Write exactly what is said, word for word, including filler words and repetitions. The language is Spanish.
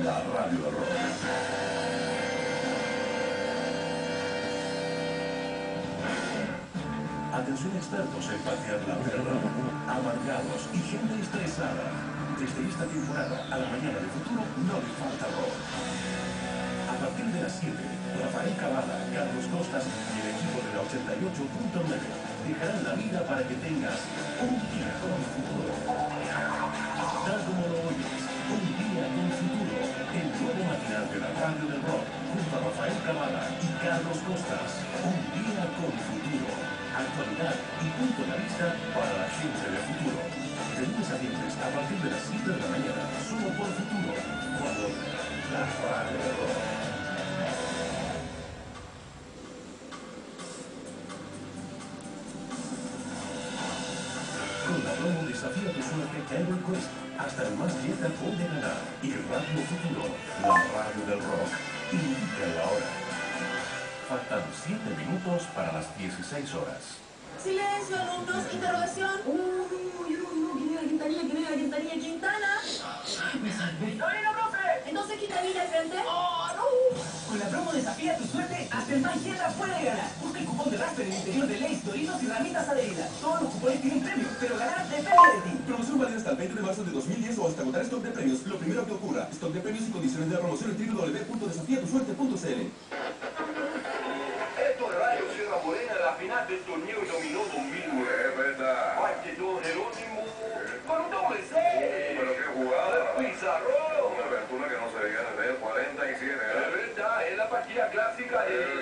la radio del rock. Atención expertos en patear la perra, amargados y gente estresada. Desde esta temporada a la mañana del futuro no le falta rock. A partir de las siete, Rafael Cavada, Carlos Costas y el equipo de la ochenta y ocho punto nueve dejarán la vida para que tengas un día con futuro. Tal como lo oyes, un día con futuro. El nuevo matinal de la radio del rock, junto a Rafael Cavada y Carlos Costas. Un día con futuro. Actualidad y punto de vista para la gente del futuro. De lunes a viernes, a partir de las siete de la mañana, solo por futuro. Cuando la radio del rock. Con la promo Desafía tu suerte Ever Quest, hasta el más vieja puede ganar. Y Radio Futuro, la radio del rock, indica la hora. Faltan siete minutos para las dieciséis horas. Silencio, alumnos, interrogación. Uy, uy, uy, uy, ¿quién era Quintanilla? ¿Quién era Quintanilla? ¡Quintana! ¡Me salvé! ¡Dorino, profe! Entonces, ¿Quintanilla al frente? ¡Oh, no! Con la promo Desafía tu suerte, hasta el más llena puede ganar. Busca el cupón de Rasper en el interior de Lay's, Doritos y ramitas adheridas. Todos los cupones tienen premios, pero ganar depende de ti. Promoción válida hasta el veinte de marzo de dos mil diez o hasta agotar stock de premios. Lo primero que ocurra. Stock de premios y condiciones de la promoción en w w w punto desafía tu suerte punto c l. Esto de Radio Sierra Morena, la final del torneo dominó dos mil nueve. Es verdad. Parte don Jerónimo con un doble C. Pero qué jugada. Pizarrón. Una apertura que no se veía desde el cuarenta y siete. Es verdad, es la partida clásica de